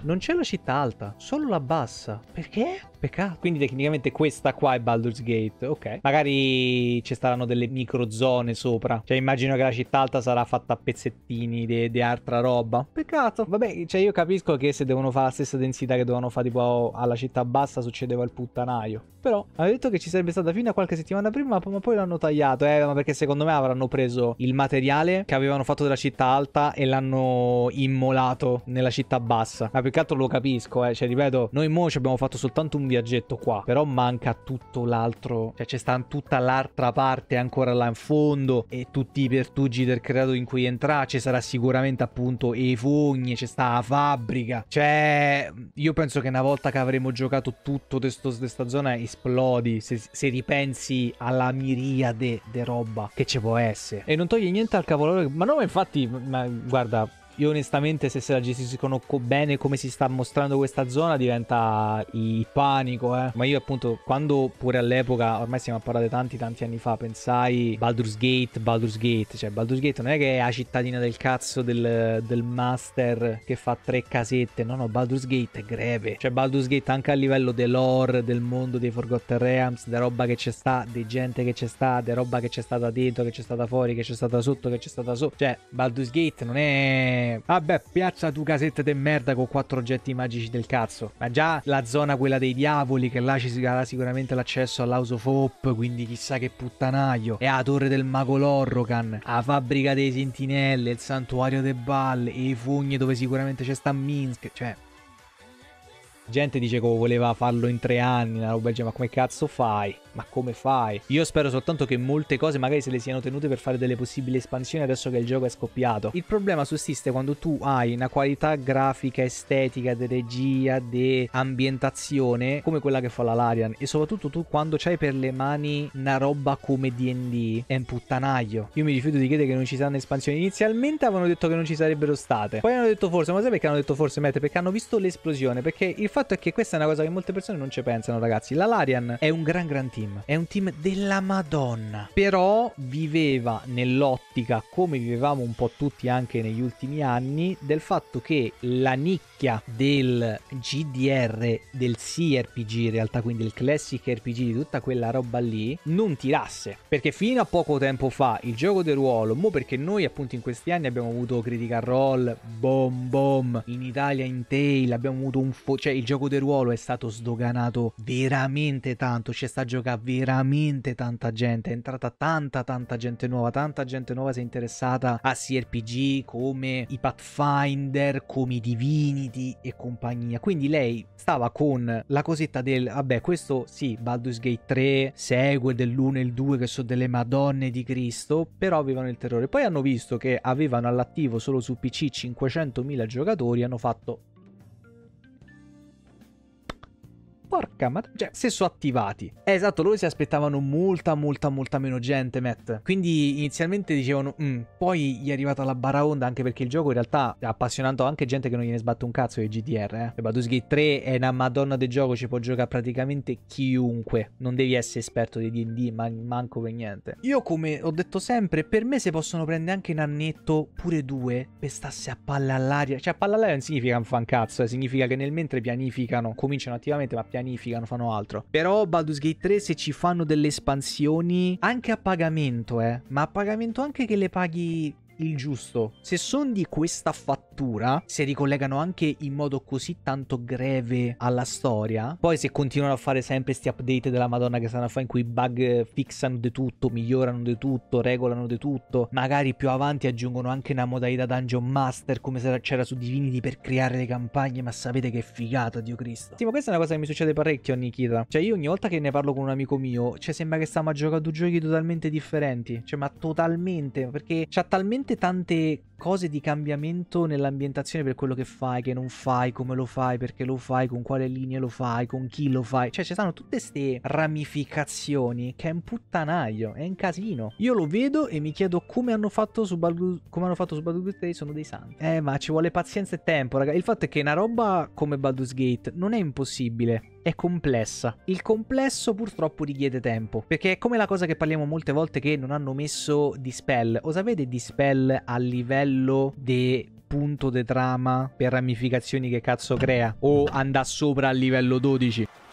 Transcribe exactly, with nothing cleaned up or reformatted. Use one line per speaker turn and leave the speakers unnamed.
non c'è la città alta, solo la bassa. Perché? Peccato. Quindi tecnicamente questa qua è Baldur's Gate. Ok. Magari ci saranno delle microzone sopra. Cioè immagino che la città alta sarà fatta a pezzettini di, di altra roba. Peccato. Vabbè, cioè io capisco che se devono fare la stessa densità che dovevano fare tipo alla città bassa succedeva il puttanaio. Però avevo detto che ci sarebbe stata fino a qualche settimana prima, ma poi l'hanno tagliato. Eh, ma perché secondo me avranno preso il materiale che avevano fatto della città alta e l'hanno immolato nella città bassa. Ma più che altro lo capisco, eh. Cioè ripeto, noi mo ci abbiamo fatto soltanto un viaggetto qua, però manca tutto l'altro. Cioè c'è sta tutta l'altra parte ancora là in fondo e tutti i pertugi del creato in cui entra. Ci sarà sicuramente appunto i fogni, c'è sta la fabbrica. Cioè io penso che una volta che avremo giocato tutto questa zona esplodi se, se ripensi alla miriade di roba che ci può essere. E non toglie niente al capolavoro. Ma no, infatti, ma guarda, io onestamente se se la gestiscono co bene come si sta mostrando questa zona diventa il panico, eh. Ma io appunto quando pure all'epoca, ormai stiamo a parlare tanti tanti anni fa, pensai Baldur's Gate, Baldur's Gate. Cioè Baldur's Gate non è che è la cittadina del cazzo del, del master che fa tre casette. No no, Baldur's Gate è greve. Cioè Baldur's Gate anche a livello dell'ore, del mondo dei Forgotten Realms, da roba che c'è sta, di gente che c'è sta, di roba che c'è stata dentro, che c'è stata fuori, che c'è stata sotto, che c'è stata sotto. Cioè Baldur's Gate non è... Vabbè, piazza tu casette de merda con quattro oggetti magici del cazzo. Ma già la zona quella dei diavoli, che là ci sarà sicuramente l'accesso all'House of Hope, quindi chissà che puttanaio. E la torre del mago Lorrocan, la fabbrica dei sentinelle, il santuario de Baal, e i fugni dove sicuramente c'è sta Minsk. Cioè gente dice che voleva farlo in tre anni, una roba del genere, ma come cazzo fai? Ma come fai? Io spero soltanto che molte cose magari se le siano tenute per fare delle possibili espansioni adesso che il gioco è scoppiato. Il problema sussiste quando tu hai una qualità grafica, estetica, di regia, di ambientazione come quella che fa la Larian, e soprattutto tu quando c'hai per le mani una roba come D and D è un puttanaio. Io mi rifiuto di credere che non ci saranno espansioni. Inizialmente avevano detto che non ci sarebbero state, poi hanno detto forse, ma sai perché hanno detto forse, Mette? Perché hanno visto l'esplosione, perché il fatto è che questa è una cosa che molte persone non ci pensano, ragazzi. La Larian è un gran gran team. È un team della Madonna. Però viveva nell'ottica, come vivevamo un po' tutti anche negli ultimi anni, del fatto che la nicchia del G D R, del C R P G in realtà, quindi il classic R P G, di tutta quella roba lì, non tirasse. Perché fino a poco tempo fa il gioco del ruolo, mo perché noi appunto in questi anni abbiamo avuto Critical Role, Boom Boom, in Italia in Tail, abbiamo avuto un fo- cioè il gioco del ruolo è stato sdoganato veramente tanto, c'è sta a giocare veramente tanta gente, è entrata tanta tanta gente nuova, tanta gente nuova si è interessata a C R P G come i Pathfinder, come i Divinity e compagnia. Quindi lei stava con la cosetta del vabbè, questo sì, Baldur's Gate tre segue dell'uno e il due che sono delle madonne di Cristo, però avevano il terrore. Poi hanno visto che avevano all'attivo solo su P C cinquecentomila giocatori, hanno fatto porca ma... cioè, se sono attivati. Eh, esatto, loro si aspettavano molta, molta, molta meno gente, Matt. Quindi inizialmente dicevano, mm. poi gli è arrivata la baraonda, anche perché il gioco in realtà ha appassionato anche gente che non gliene sbatte un cazzo di G D R, eh. Baldur's Gate tre è una madonna del gioco, ci può giocare praticamente chiunque. Non devi essere esperto di D and D, ma manco per niente. Io, come ho detto sempre, per me si possono prendere anche un annetto, pure due, per starsi a palla all'aria. Cioè, a palla all'aria non significa un fan cazzo, eh. Significa che nel mentre pianificano, cominciano attivamente, ma pianificano pianificano, fanno altro. Però Baldur's Gate tre, se ci fanno delle espansioni anche a pagamento, eh, ma a pagamento anche che le paghi il giusto, se sono di questa fattura, si ricollegano anche in modo così tanto greve alla storia, poi se continuano a fare sempre sti update della Madonna che stanno a fare in cui i bug fixano di tutto, migliorano di tutto, regolano di tutto, magari più avanti aggiungono anche una modalità Dungeon Master come se c'era su Divinity per creare le campagne, ma sapete che figata, Dio Cristo. Sì, ma questa è una cosa che mi succede parecchio a Nikita. Cioè io ogni volta che ne parlo con un amico mio, cioè sembra che stiamo a giocare due giochi totalmente differenti, cioè ma totalmente, perché c'ha talmente tante cose di cambiamento nell'ambientazione per quello che fai, che non fai, come lo fai, perché lo fai, con quale linee lo fai, con chi lo fai. Cioè ci stanno tutte ste ramificazioni che è un puttanaio, è un casino. Io lo vedo e mi chiedo come hanno fatto su Baldur, come hanno fatto su Baldur's Gate tre, sono dei santi. Eh ma ci vuole pazienza e tempo, raga. Il fatto è che una roba come Baldur's Gate non è impossibile, è complessa. Il complesso purtroppo richiede tempo, perché è come la cosa che parliamo molte volte, che non hanno messo Dispel. O sapete Dispel a livello livello di punto de trama per ramificazioni che cazzo crea, o andà sopra al livello dodici.